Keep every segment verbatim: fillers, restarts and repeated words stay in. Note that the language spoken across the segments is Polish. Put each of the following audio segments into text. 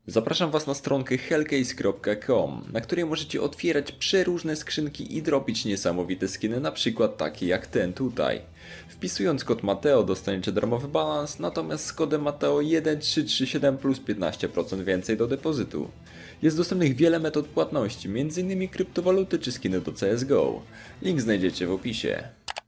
Zapraszam Was na stronkę hellcase kropka com, na której możecie otwierać przeróżne skrzynki i dropić niesamowite skiny, na przykład takie jak ten tutaj. Wpisując kod Mateo dostaniecie darmowy balans, natomiast z kodem Mateo jeden trzy trzy siedem plus piętnaście procent więcej do depozytu. Jest dostępnych wiele metod płatności, m in kryptowaluty czy skiny do C S G O. Link znajdziecie w opisie.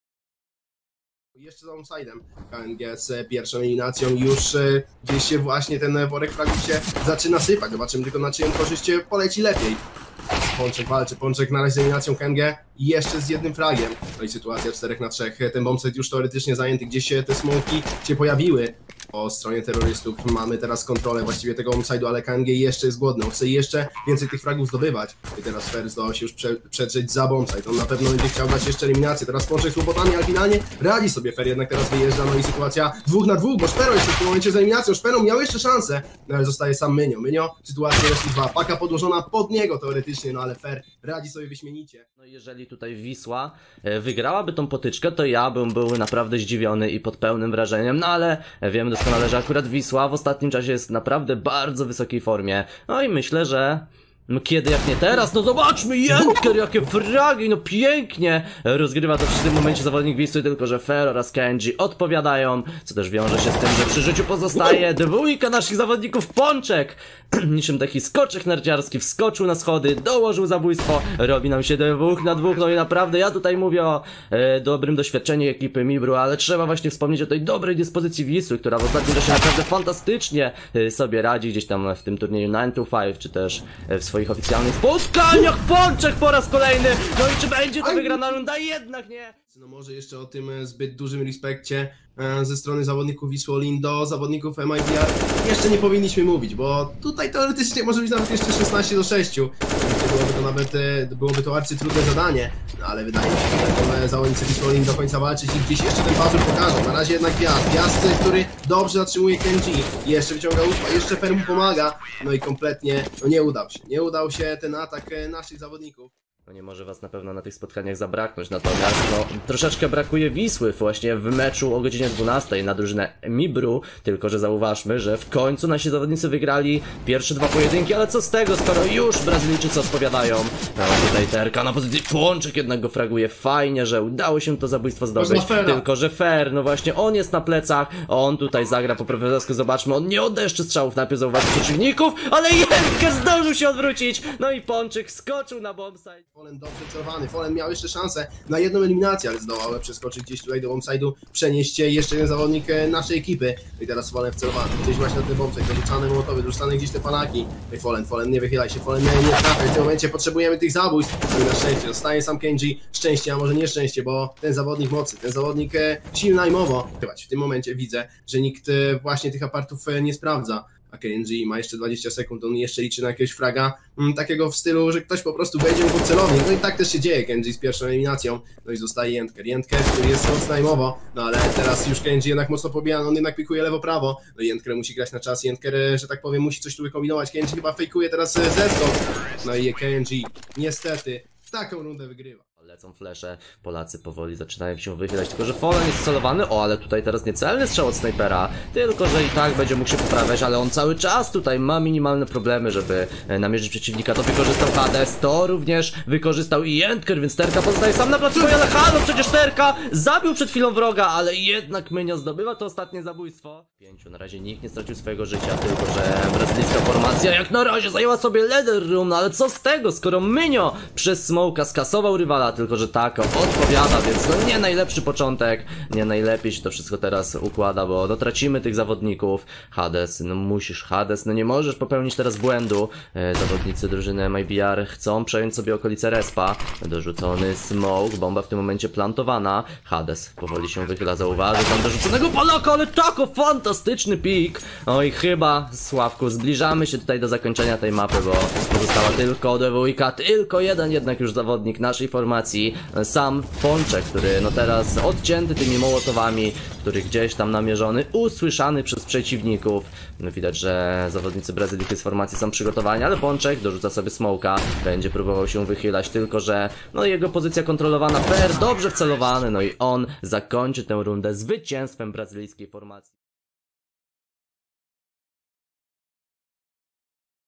Jeszcze za onside K N G z pierwszą eliminacją już e, gdzieś się właśnie ten worek fragów się zaczyna sypać. Zobaczymy tylko na czyją korzyść poleci lepiej. Pączek walczy, Pączek na razie z eliminacją K N G i jeszcze z jednym fragiem. No i sytuacja czterech na trzech. Ten bombset już teoretycznie zajęty, gdzieś się te smoki się pojawiły. Po stronie terrorystów mamy teraz kontrolę właściwie tego onside'u, ale K N G jeszcze jest głodny, on chce jeszcze więcej tych fragów zdobywać. I teraz Fer zdoła się już prze, przedrzeć za bombsite, on na pewno będzie chciał dać jeszcze eliminację. Teraz Pączek z łopotami, ale finalnie radzi sobie Fer, jednak teraz wyjeżdża, no i sytuacja dwóch na dwóch, bo Szpero jeszcze w tym momencie z eliminacją. Szpero miał jeszcze szansę, no ale zostaje sam Mynio. Mynio, sytuacja jest dwa, paka podłożona pod niego teoretycznie, no ale Fer radzi sobie wyśmienicie. No jeżeli tutaj Wisła wygrałaby tą potyczkę, to ja bym był naprawdę zdziwiony i pod pełnym wrażeniem, no ale wiemy doskonale, że akurat Wisła w ostatnim czasie jest naprawdę bardzo wysokiej formie. No i myślę, że no kiedy jak nie teraz, no zobaczmy, Jędker, jakie fragi, no pięknie rozgrywa to w tym momencie zawodnik Wisły, tylko że Fer oraz K N G odpowiadają, co też wiąże się z tym, że przy życiu pozostaje dwójka naszych zawodników. Pączek, niczym taki skoczek narciarski, wskoczył na schody, dołożył zabójstwo, robi nam się dwóch na dwóch, no i naprawdę ja tutaj mówię o e, dobrym doświadczeniu ekipy Mibru, ale trzeba właśnie wspomnieć o tej dobrej dyspozycji Wisły, która w ostatnim czasie naprawdę fantastycznie e, sobie radzi gdzieś tam w tym turnieju nine to five, czy też e, w swoich oficjalnych spotkaniach. Pączek po raz kolejny, no i czy będzie to wygrana runda? Jednak nie. No może jeszcze o tym zbyt dużym respekcie e, ze strony zawodników Wisły Olin do zawodników M I B R jeszcze nie powinniśmy mówić, bo tutaj teoretycznie może być nawet jeszcze szesnaście do sześciu. Byłoby to nawet e, byłoby to arcytrudne zadanie, no ale wydaje mi się, że zawodnicy Wisły Olin do końca walczyć i gdzieś jeszcze ten puzzle pokażą. Na razie jednak Gwiazd, Gwiazd, który dobrze zatrzymuje K N G, jeszcze wyciąga usła, jeszcze Fer mu pomaga, no i kompletnie no nie udał się, nie udał się ten atak e, naszych zawodników. No nie może was na pewno na tych spotkaniach zabraknąć, natomiast no troszeczkę brakuje Wisły właśnie w meczu o godzinie dwunastej na drużynę Mibru, tylko że zauważmy, że w końcu nasi zawodnicy wygrali pierwsze dwa pojedynki, ale co z tego, skoro już Brazylijczycy odpowiadają. No tutaj Terka na pozycji, Pączek jednak go fraguje, fajnie, że udało się to zabójstwo zdobyć, tylko że Fer, no właśnie on jest na plecach, on tutaj zagra po profesorsku, zobaczmy, on nie odda jeszcze strzałów, najpierw zauważy przeciwników, ale Jędker zdążył się odwrócić, no i Pączek skoczył na bombsite. Folen dobrze celowany, Folen miał jeszcze szansę na jedną eliminację, ale zdołał przeskoczyć gdzieś tutaj do bombside'u, przenieść się jeszcze jeden zawodnik naszej ekipy. I teraz Folen wcelowany, gdzieś właśnie na ten bombside, dorzucane mołotowy, dorzucane gdzieś te panaki. I Folen, Folen, nie wychylaj się, Folen nie, nie trafia, w tym momencie potrzebujemy tych zabójstw. No i na szczęście zostaje sam K N G, szczęście, a może nieszczęście, bo ten zawodnik mocy, ten zawodnik silna i mowo. W tym momencie widzę, że nikt właśnie tych apartów nie sprawdza. A K N G ma jeszcze dwadzieścia sekund, on jeszcze liczy na jakiegoś fraga mm, takiego w stylu, że ktoś po prostu wejdzie mu pod celownik. No i tak też się dzieje K N G z pierwszą eliminacją. No i zostaje Jędker. Jędker, który jest mocno najmowo, no ale teraz już K N G jednak mocno pobija, no on jednak pikuje lewo-prawo. No i Jędker musi grać na czas, Jędker, że tak powiem, musi coś tu wykombinować. K N G chyba fejkuje teraz zeskok. No i K N G niestety taką rundę wygrywa. Lecą flesze, Polacy powoli zaczynają się wychylać, tylko że Folen jest celowany, o ale tutaj teraz niecelny strzał od snajpera, tylko że i tak będzie mógł się poprawiać, ale on cały czas tutaj ma minimalne problemy, żeby namierzyć przeciwnika. To wykorzystał Hades, to również wykorzystał i Jędker, więc Terka pozostaje sam na placu, ale halo, przecież Terka zabił przed chwilą wroga, ale jednak Mynio zdobywa to ostatnie zabójstwo. Pięciu, na razie nikt nie stracił swojego życia, tylko że brazylijska formacja jak na razie zajęła sobie Leather Room, ale co z tego, skoro Mynio przez smoka skasował rywala, tylko że tak odpowiada, więc no nie najlepszy początek, nie najlepiej się to wszystko teraz układa, bo no tracimy tych zawodników. Hades, no musisz Hades, no nie możesz popełnić teraz błędu. E, zawodnicy drużyny M I B R chcą przejąć sobie okolice respa. Dorzucony smoke, bomba w tym momencie plantowana. Hades powoli się wychyla, zauważy tam dorzuconego Polaka, ale tako fantastyczny pik. No i chyba, Sławku, zbliżamy się tutaj do zakończenia tej mapy, bo pozostała tylko dwójka, tylko jeden jednak już zawodnik naszej formacji. Sam Pączek, który no teraz odcięty tymi mołotowami, który gdzieś tam namierzony, usłyszany przez przeciwników. No widać, że zawodnicy Brazyliki z formacji są przygotowani, ale Pączek dorzuca sobie smoka, będzie próbował się wychylać, tylko że no jego pozycja kontrolowana, Fer dobrze wcelowany, no i on zakończy tę rundę zwycięstwem brazylijskiej formacji.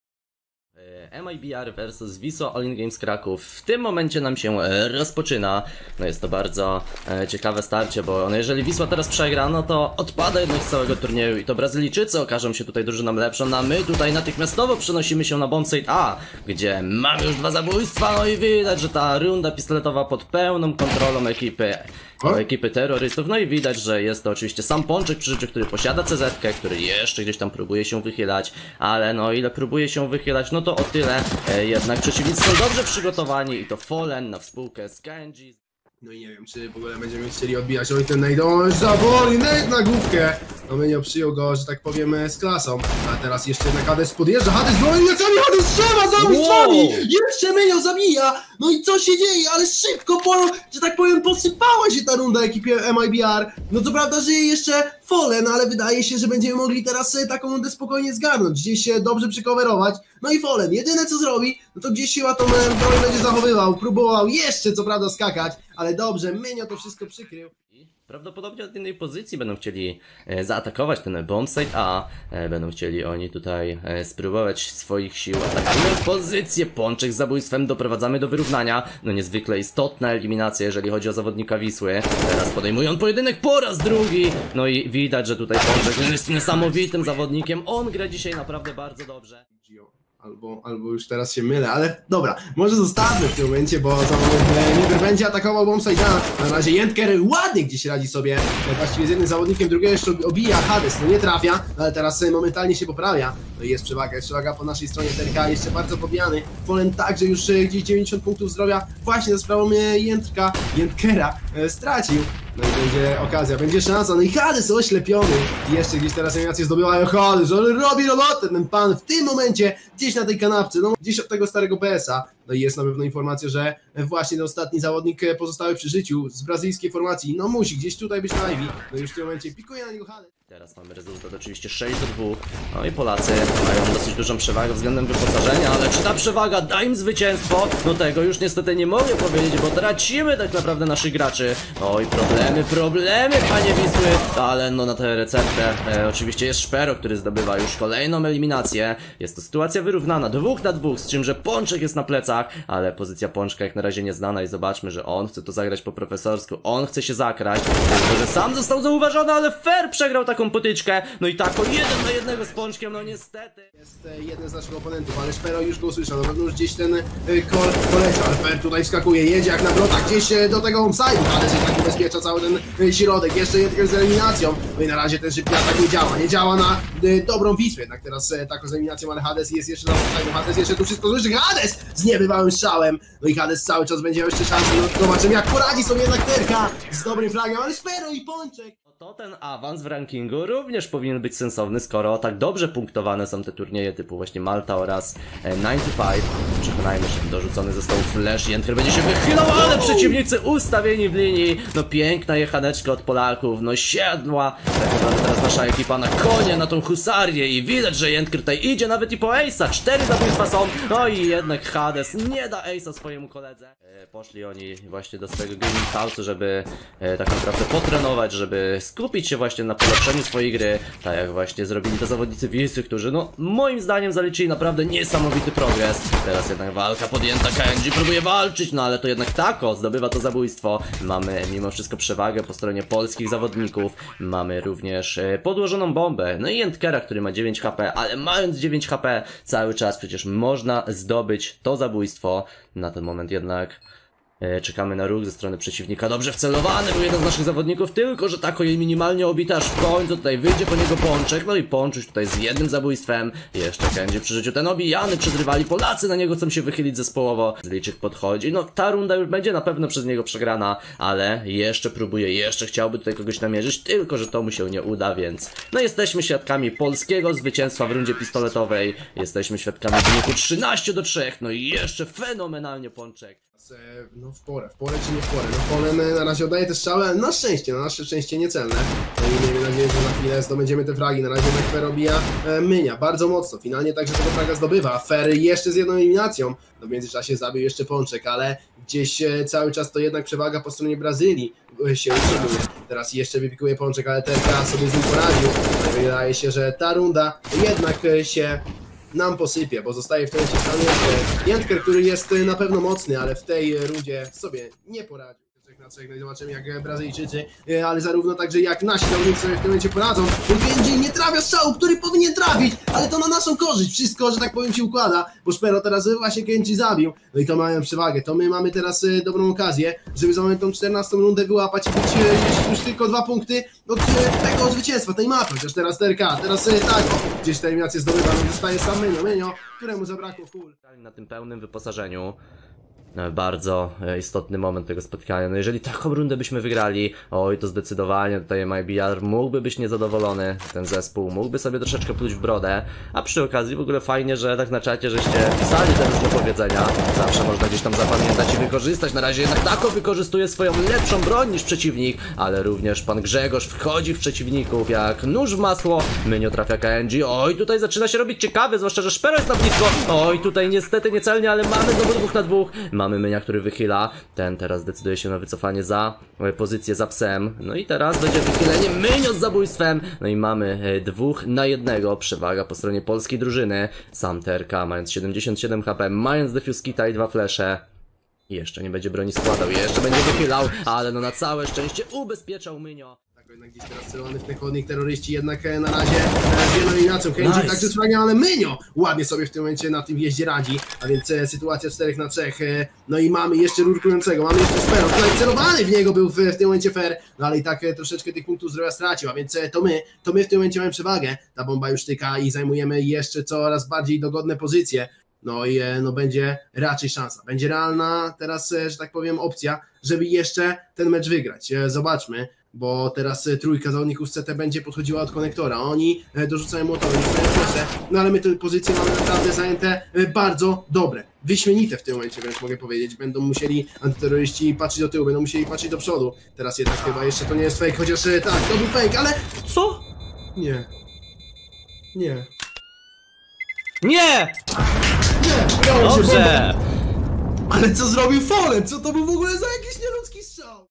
M I B R versus Wisła All In Games Kraków w tym momencie nam się e, rozpoczyna. No jest to bardzo e, ciekawe starcie, bo no, jeżeli Wisła teraz przegra, no to odpada jednak z całego turnieju i to Brazylijczycy okażą się tutaj drużyną lepszą, no a my tutaj natychmiastowo przenosimy się na bombsite A, gdzie mamy już dwa zabójstwa, no i widać, że ta runda pistoletowa pod pełną kontrolą ekipy. O ekipy terrorystów, no i widać, że jest to oczywiście sam Pączek przy życiu, który posiada C Z-kę, który jeszcze gdzieś tam próbuje się wychylać, ale no ile próbuje się wychylać, no to o tyle e, jednak przeciwnicy są dobrze przygotowani i to Fallen na współkę z K N G. No i nie wiem, czy w ogóle będziemy chcieli odbijać. Oj, ten Nate, on zawoli, Nate na główkę. No Menio przyjął go, że tak powiem, z klasą. A teraz jeszcze jednak Hades podjeżdża. Hades broni lecami, Hades strzela zabójstwami! Wow. Jeszcze Menio zabija! No i co się dzieje? Ale szybko, po, że tak powiem, posypała się ta runda ekipie M I B R. No co prawda żyje jeszcze Fallen, ale wydaje się, że będziemy mogli teraz taką rundę spokojnie zgarnąć. Gdzieś się dobrze przycoverować. No i Fallen, jedyne co zrobi, no to gdzieś się tą broń będzie zachowywał. Próbował jeszcze, co prawda, skakać, ale dobrze, Menio to wszystko przykrył. Prawdopodobnie od innej pozycji będą chcieli e, zaatakować ten bombsite A. E, będą chcieli oni tutaj e, spróbować swoich sił. Atakujemy pozycję. Pączek z zabójstwem doprowadzamy do wyrównania. No niezwykle istotna eliminacja, jeżeli chodzi o zawodnika Wisły. Teraz podejmuje on pojedynek po raz drugi. No i widać, że tutaj Pączek jest niesamowitym zawodnikiem. On gra dzisiaj naprawdę bardzo dobrze. Albo, albo już teraz się mylę, ale dobra, może zostawmy w tym momencie, bo Niber będzie atakował bombsite A. Na razie Jentker ładnie gdzieś radzi sobie, właściwie z jednym zawodnikiem, drugiego jeszcze obija Hades, no nie trafia, ale teraz momentalnie się poprawia. No i jest przewaga, jest przewaga po naszej stronie, T R K jeszcze bardzo pobijany. Fallen także już gdzieś dziewięćdziesiąt punktów zdrowia właśnie za sprawą Jentka, Jentkera stracił. No i będzie okazja, będzie szansa, no i Hades oślepiony. I jeszcze gdzieś teraz animacje zdobywają Hades, on robi robotę, ten pan w tym momencie gdzieś na tej kanapce, no gdzieś od tego starego P S a. No i jest na pewno informacja, że właśnie ten ostatni zawodnik pozostały przy życiu z brazylijskiej formacji, no musi gdzieś tutaj być na Ivy. No już w tym momencie pikuje na niego Hades. Teraz mamy rezultat oczywiście sześć do dwóch. No i Polacy mają dosyć dużą przewagę względem wyposażenia, ale czy ta przewaga da im zwycięstwo? No tego już niestety nie mogę powiedzieć, bo tracimy tak naprawdę naszych graczy. Oj, problemy, problemy, panie Wisły, ale no na tę receptę e, oczywiście jest Szpero, który zdobywa już kolejną eliminację. Jest to sytuacja wyrównana, dwóch na dwóch, z czym, że Pączek jest na plecach, ale pozycja Pączka jak na razie nieznana i zobaczmy, że on chce to zagrać po profesorsku, on chce się zakraść, tylko że sam został zauważony, ale Fer przegrał taką potyczkę, no i tak o jeden na jednego z Pączkiem, no niestety. Jest e, jeden z naszych oponentów, ale Szpero już go usłyszał, na pewno już gdzieś ten e, kol poleciał, ale Fer tutaj wskakuje, jedzie jak na wrotach gdzieś e, do tego homeside'u, ale się tak ubezpiecza cały ten e, środek, jeszcze jeden z eliminacją, no i na razie ten szybki atak nie działa, nie działa na e, dobrą Wisłę, jednak teraz e, taką z eliminacją, ale Hades jest jeszcze na homeside'u, Hades jeszcze tu wszystko słyszy, Hades z niebywałym strzałem, no i Hades cały czas będzie miał jeszcze szansę, no zobaczymy jak poradzi sobie jednak T R K z dobrym flagiem, ale Szpero i Pączek. To ten awans w rankingu również powinien być sensowny, skoro tak dobrze punktowane są te turnieje typu właśnie Malta oraz e, dziewięćdziesiąt pięć. Przekonajmy się, dorzucony został flash, Jentker będzie się wychylał, ale przeciwnicy ustawieni w linii. No piękna jechaneczka od Polaków, no siadła tak naprawdę teraz nasza ekipa na konie, na tą husarię i widać, że Jentker tutaj idzie nawet i po ace'a, cztery zabójstwa są, no i jednak Hades nie da ace'a swojemu koledze. E, poszli oni właśnie do swojego gaming house'u, żeby e, tak naprawdę potrenować, żeby skupić się właśnie na polepszeniu swojej gry, tak jak właśnie zrobili to zawodnicy Wisły, którzy no moim zdaniem zaliczyli naprawdę niesamowity progres. Teraz jednak walka podjęta, K N G próbuje walczyć, no ale to jednak Tako zdobywa to zabójstwo. Mamy mimo wszystko przewagę po stronie polskich zawodników, mamy również e, podłożoną bombę, no i Jentkera, który ma dziewięć H P, ale mając dziewięć H P cały czas przecież można zdobyć to zabójstwo. Na ten moment jednak czekamy na ruch ze strony przeciwnika. Dobrze wcelowany był jeden z naszych zawodników, tylko że tako jej minimalnie obity, aż w końcu tutaj wyjdzie po niego Pączek. No i Pączuś tutaj z jednym zabójstwem. Jeszcze będzie przy życiu ten obijany przez rywali. Polacy na niego chcą się wychylić zespołowo. Zliczyk podchodzi. No ta runda już będzie na pewno przez niego przegrana, ale jeszcze próbuje, jeszcze chciałby tutaj kogoś namierzyć, tylko że to mu się nie uda, więc no jesteśmy świadkami polskiego zwycięstwa w rundzie pistoletowej. Jesteśmy świadkami wyniku trzynaście do trzech. No i jeszcze fenomenalnie Pączek. No w porę, w porę czy nie w porę. No Fallen na razie oddaje te strzały, ale na szczęście, na nasze szczęście niecelne. No i miejmy nadzieję, że za chwilę zdobędziemy te fragi. Na razie jednak Fer obija e, Mynia bardzo mocno. Finalnie także tego fraga zdobywa. Fer jeszcze z jedną eliminacją. No w międzyczasie zabił jeszcze Pączek, ale gdzieś e, cały czas to jednak przewaga po stronie Brazylii e, się utrzymuje. Teraz jeszcze wypikuje Pączek, ale T R K sobie z nim poradził. No wydaje się, że ta runda jednak e, się nam posypie, bo zostaje w tym momencie sam Jędker. Jędker, który jest na pewno mocny, ale w tej rundzie sobie nie poradził. Na trzech, no i zobaczymy jak Brazylijczycy, ale zarówno także jak nasi zawodnicy sobie w tym momencie poradzą. Kenji nie trafia strzału, który powinien trafić, ale to na naszą korzyść. Wszystko, że tak powiem, się układa, bo Szpero teraz właśnie Kenji zabił. No i to mają przewagę. To my mamy teraz dobrą okazję, żeby za tą czternastą rundę wyłapać i być już tylko dwa punkty od tego zwycięstwa, tej mapy. Chociaż teraz T R K, teraz tak, gdzieś ta eliminacja zdobywa, no zostaje sam Menio, Menio, któremu zabrakło kul. Na tym pełnym wyposażeniu. Bardzo istotny moment tego spotkania. No jeżeli taką rundę byśmy wygrali, oj to zdecydowanie tutaj M I B R mógłby być niezadowolony, ten zespół mógłby sobie troszeczkę pluć w brodę, a przy okazji w ogóle fajnie, że tak na czacie żeście pisali te różne powiedzenia, zawsze można gdzieś tam zapamiętać i wykorzystać. Na razie jednak Tako wykorzystuje swoją lepszą broń niż przeciwnik, ale również pan Grzegorz wchodzi w przeciwników jak nóż w masło. Mynio trafia K N G, oj tutaj zaczyna się robić ciekawy, zwłaszcza że Szpero jest na blisko, oj tutaj niestety niecelnie, ale mamy znowu dwóch na dwóch. Mamy Mynia, który wychyla. Ten teraz decyduje się na wycofanie za pozycję za psem. No i teraz będzie wychylenie Mynio z zabójstwem. No i mamy dwóch na jednego. Przewaga po stronie polskiej drużyny. Sam T R K mając siedemdziesiąt siedem H P, mając defuse kita i dwa flesze. Jeszcze nie będzie broni składał, jeszcze będzie wychylał, ale no na całe szczęście ubezpieczał Mynio. Jednak gdzieś teraz celowany w ten chodnik terroryści, jednak na razie z eliminacją Kenji, nice. Także zwalnia, ale Mynio ładnie sobie w tym momencie na tym jeździe radzi, a więc e, sytuacja czterech na trzech, e, no i mamy jeszcze rurkującego, mamy jeszcze Szpero, tutaj celowany w niego był w, w tym momencie fair, no ale i tak e, troszeczkę tych punktów zdrowia stracił, a więc e, to my, to my w tym momencie mamy przewagę, ta bomba już tyka i zajmujemy jeszcze coraz bardziej dogodne pozycje. No i no będzie raczej szansa, będzie realna teraz, że tak powiem, opcja, żeby jeszcze ten mecz wygrać. Zobaczmy, bo teraz trójka zawodników z C T będzie podchodziła od konektora. Oni dorzucają motory, no ale my te pozycje mamy naprawdę zajęte bardzo dobre, wyśmienite w tym momencie, wręcz mogę powiedzieć. Będą musieli antyterroryści patrzeć do tyłu, będą musieli patrzeć do przodu. Teraz jednak chyba jeszcze to nie jest fake, chociaż tak, to był fake, ale... Co? Nie. Nie. Nie! Nie! Dobrze! Ale co zrobił Fallen? Co to był w ogóle za jakiś nieludzki strzał?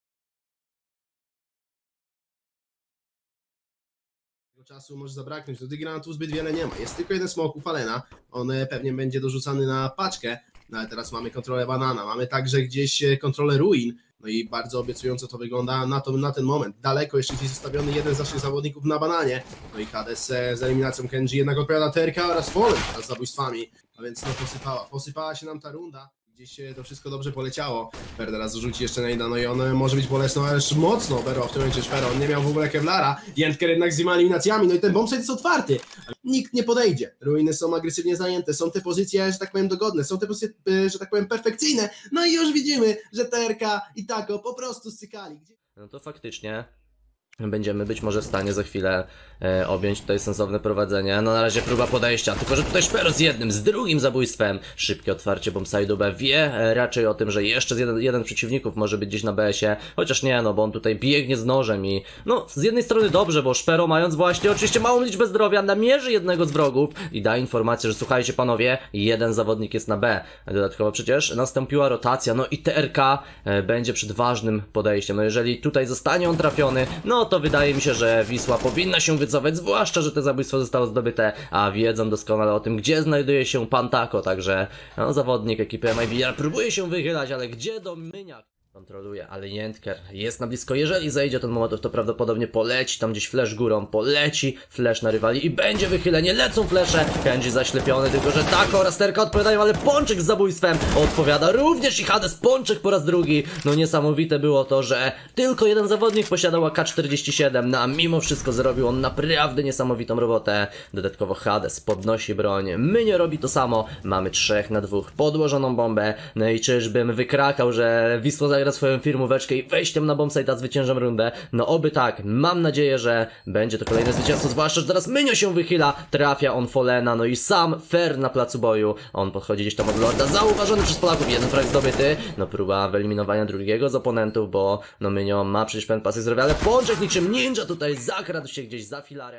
Czasu może zabraknąć, do tych granatów zbyt wiele nie ma. Jest tylko jeden smok u Fallena, on pewnie będzie dorzucany na paczkę, no ale teraz mamy kontrolę banana, mamy także gdzieś kontrolę ruin, no i bardzo obiecująco to wygląda na, to, na ten moment. Daleko jeszcze gdzieś zostawiony jeden z naszych zawodników na bananie, no i Hades z eliminacją Kenji jednak odpowiada T R K oraz Fallen z zabójstwami, a więc no posypała, posypała się nam ta runda. Gdzieś to wszystko dobrze poleciało. Fer teraz rzuci jeszcze Nejda, no i on może być bolesny, ale już mocno berwał w tym momencie Szpero. On nie miał w ogóle Kevlara. Jędker jednak z dwiema eliminacjami, no i ten bombsite jest otwarty. Nikt nie podejdzie. Ruiny są agresywnie zajęte, są te pozycje, że tak powiem, dogodne, są te pozycje, że tak powiem, perfekcyjne. No i już widzimy, że T R K i Tako po prostu stykali. No to faktycznie będziemy być może w stanie za chwilę e, objąć tutaj sensowne prowadzenie. No na razie próba podejścia, tylko że tutaj Szpero z jednym, z drugim zabójstwem. Szybkie otwarcie bombside'u B, wie e, raczej o tym, że jeszcze z jeden, jeden przeciwników może być gdzieś na B S ie. Chociaż nie, no bo on tutaj biegnie z nożem i no z jednej strony dobrze, bo Szpero mając właśnie oczywiście małą liczbę zdrowia namierzy jednego z wrogów i da informację, że słuchajcie panowie, jeden zawodnik jest na B. Dodatkowo przecież nastąpiła rotacja, no i T R K e, będzie przed ważnym podejściem. No jeżeli tutaj zostanie on trafiony, no to wydaje mi się, że Wisła powinna się wycofać, zwłaszcza, że te zabójstwo zostało zdobyte, a wiedzą doskonale o tym, gdzie znajduje się pan Tako, także no, zawodnik ekipy M I B R próbuje się wychylać, ale gdzie do Mynia? Kontroluje, ale Jędker jest na blisko. Jeżeli zejdzie ten moment, to prawdopodobnie poleci tam gdzieś flash górą, poleci flash na rywali i będzie wychylenie, lecą flesze. Kenji zaślepiony, tylko że Tako oraz T R K odpowiadają, ale Pączek z zabójstwem odpowiada również i Hades. Pączek po raz drugi. No niesamowite było to, że tylko jeden zawodnik posiadał A K czterdzieści siedem, no a mimo wszystko zrobił on naprawdę niesamowitą robotę. Dodatkowo Hades podnosi broń, Mynio robi to samo, mamy trzech na dwóch, podłożoną bombę, no i czyżbym wykrakał, że Wisła zagra swoją firmóweczkę i wejściem na bombsite'a zwyciężam rundę. No oby tak, mam nadzieję, że będzie to kolejne zwycięstwo, zwłaszcza, że teraz Mynio się wychyla, trafia on Fallena, no i sam Fer na placu boju, on podchodzi gdzieś tam od Lorda, zauważony przez Polaków, jeden frag zdobyty, no próba wyeliminowania drugiego z oponentów, bo no Mynio ma przecież pewien pasek zdrowia, ale Pączek niczym ninja tutaj zakradł się gdzieś za filarem.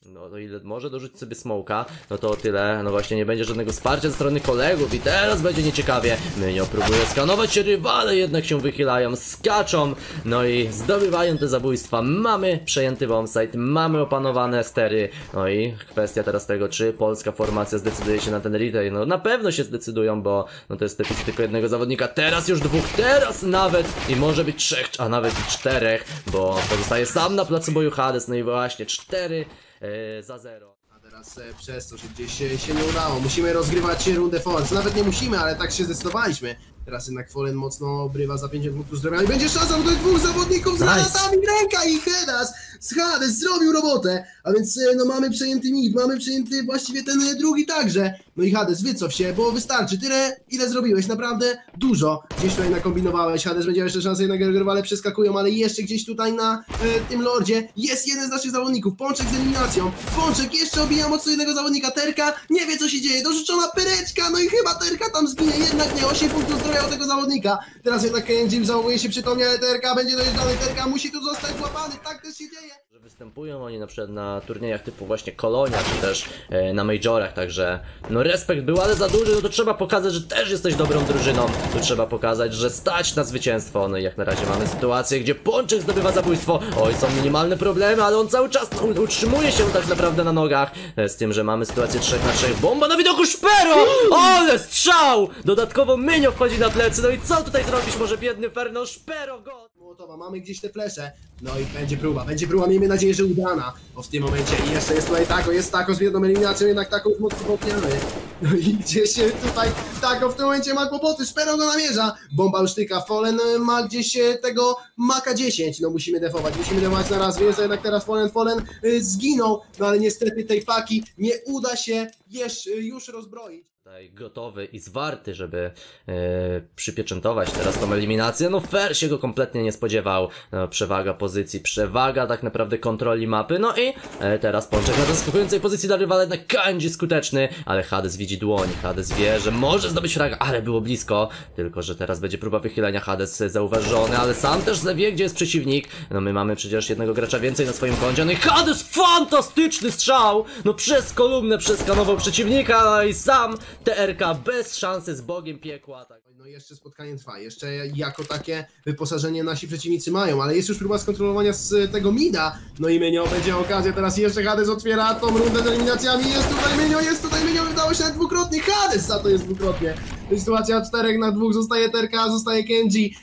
No o ile może dorzucić sobie smoka, no to o tyle, no właśnie nie będzie żadnego wsparcia ze strony kolegów i teraz będzie nieciekawie. Mynio próbuje skanować się, rywale jednak się wychylają, skaczą, no i zdobywają te zabójstwa. Mamy przejęty bombsite, mamy opanowane stery, no i kwestia teraz tego, czy polska formacja zdecyduje się na ten retake. No na pewno się zdecydują, bo no to jest deficyt tylko jednego zawodnika, teraz już dwóch, teraz nawet i może być trzech, a nawet i czterech, bo pozostaje sam na placu boju Hades, no i właśnie cztery Yy, za zero. A teraz e, przez to, że gdzieś e, się nie udało, musimy rozgrywać rundę Fallen. Nawet nie musimy, ale tak się zdecydowaliśmy. Teraz jednak Fallen mocno obrywa za pięćdziesiąt punktów zdrowia i będzie szansa do tych dwóch zawodników z Nice. granatami, ręka i Hedas z Hades zrobił robotę. A więc e, no mamy przejęty mid, mamy przejęty właściwie ten e, drugi także. No i Hades, wycof się, bo wystarczy. Tyle, ile zrobiłeś, naprawdę dużo. Gdzieś tutaj nakombinowałeś, Hades będzie jeszcze szansę, jednak rywale przeskakują, ale jeszcze gdzieś tutaj na e, tym lordzie jest jeden z naszych zawodników. Pączek z eliminacją. Pączek jeszcze obija mocno jednego zawodnika. Terka nie wie co się dzieje, dorzucona pyreczka, no i chyba Terka tam zginie, jednak nie, osiem punktów zdrowia od tego zawodnika. Teraz jednak Jim załamuje się przytomnie, ale Terka będzie dojeżdżany, Terka musi tu zostać złapany, tak też się dzieje. Że występują oni na przykład na turniejach typu właśnie Kolonia, czy też e, na Majorach, także no respekt był, ale za duży, no to trzeba pokazać, że też jesteś dobrą drużyną, tu trzeba pokazać, że stać na zwycięstwo, no i jak na razie mamy sytuację, gdzie Pączek zdobywa zabójstwo, oj są minimalne problemy, ale on cały czas no, utrzymuje się tak naprawdę na nogach, e, z tym, że mamy sytuację trzech na trzech, bomba na widoku Szpero, ale strzał, dodatkowo Mynio wchodzi na plecy, no i co tutaj zrobić może biedny Ferno Szpero, go. Mołotowa, mamy gdzieś te flesze, no i będzie próba, będzie próba, miejmy nadzieję, że udana, bo w tym momencie i jeszcze jest tutaj Tako, jest Tako z jedną eliminacją, jednak Tako już mocno popniany, no i gdzieś tutaj Tako w tym momencie ma kłopoty, Szpero go namierza, bomba już tyka, Fallen ma gdzieś tego Maka dziesięć, no musimy defować, musimy defować na raz, więc jednak teraz Fallen, Fallen y, zginął, no ale niestety tej paki nie uda się już, y, już rozbroić. Tutaj gotowy i zwarty, żeby e, przypieczętować teraz tą eliminację. No Fer się go kompletnie nie spodziewał. No, przewaga pozycji, przewaga tak naprawdę kontroli mapy. No i e, teraz Pączek na zaskakującej pozycji dla rywala, jednak Kanji skuteczny, ale Hades widzi dłoń. Hades wie, że może zdobyć fraga, ale było blisko. Tylko że teraz będzie próba wychylenia, Hades zauważony, ale sam też wie, gdzie jest przeciwnik. No my mamy przecież jednego gracza więcej na swoim koncie. No i Hades, fantastyczny strzał! No przez kolumnę przeskanował przeciwnika, no i sam T R K bez szansy z Bogiem piekła. Tak. No jeszcze spotkanie trwa, jeszcze jako takie wyposażenie nasi przeciwnicy mają, ale jest już próba skontrolowania z tego mida, no i Mynio będzie okazja, teraz jeszcze Hades otwiera tą rundę z eliminacjami, jest tutaj Mynio, jest tutaj Mynio, udało się na dwukrotnie, Hades za to jest dwukrotnie, sytuacja czterech na dwóch, zostaje Terka, zostaje Kenji.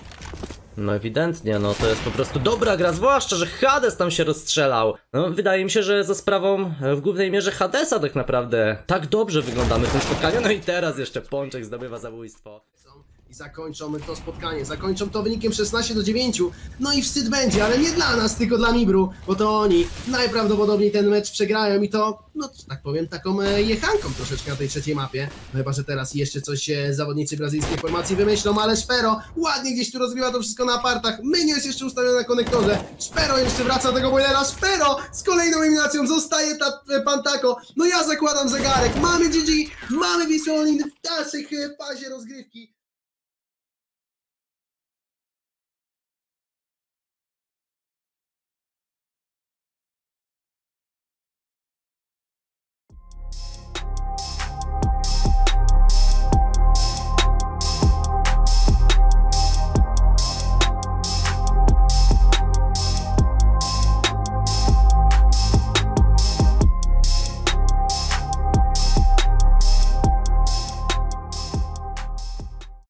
No ewidentnie, no to jest po prostu dobra gra, zwłaszcza, że Hades tam się rozstrzelał. No wydaje mi się, że za sprawą e, w głównej mierze Hadesa tak naprawdę tak dobrze wyglądamy w tym spotkaniu, no i teraz jeszcze Pączek zdobywa zabójstwo. I zakończą to spotkanie, zakończą to wynikiem szesnaście do dziewięciu, no i wstyd będzie, ale nie dla nas, tylko dla Mibru, bo to oni najprawdopodobniej ten mecz przegrają i to, no tak powiem, taką e, jechanką troszeczkę na tej trzeciej mapie, no chyba, że teraz jeszcze coś e, zawodnicy brazylijskiej formacji wymyślą, ale Szpero ładnie gdzieś tu rozgrywa to wszystko na apartach, Mynio jest jeszcze ustawiony na konektorze, Szpero jeszcze wraca do tego boilera, Szpero z kolejną eliminacją, zostaje ta e, Pantako, no ja zakładam zegarek, mamy G G, mamy Wisłolin w dalszej e, fazie rozgrywki.